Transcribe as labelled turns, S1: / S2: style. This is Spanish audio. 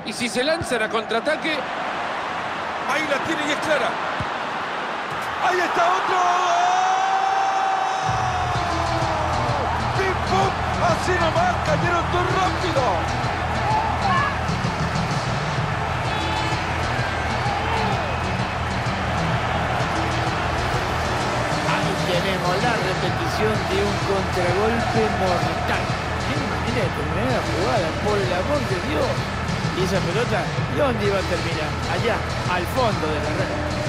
S1: Y si se lanzan a contraataque...
S2: Ahí la tiene y es clara. ¡Ahí está otro! ¡Pim, pum! Así nomás, cayeron todo rápido.
S3: Tenemos la repetición de un contragolpe mortal. ¡Qué manera de terminar la jugada, por el amor de Dios! Y esa pelota, ¿dónde iba a terminar? Allá, al fondo de la red.